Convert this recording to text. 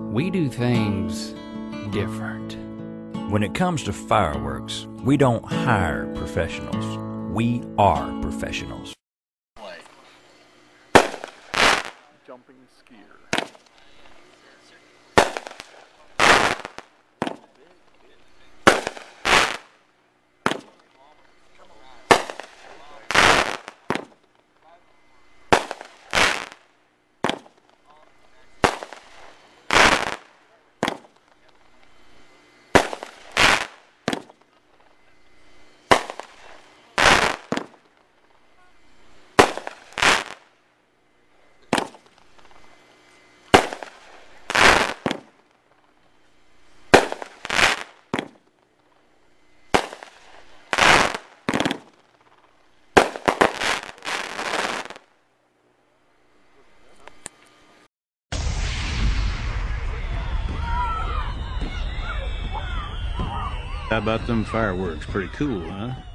We do things different. When it comes to fireworks, we don't hire professionals. We are professionals. Jumping skier. How about them fireworks? Pretty cool, huh?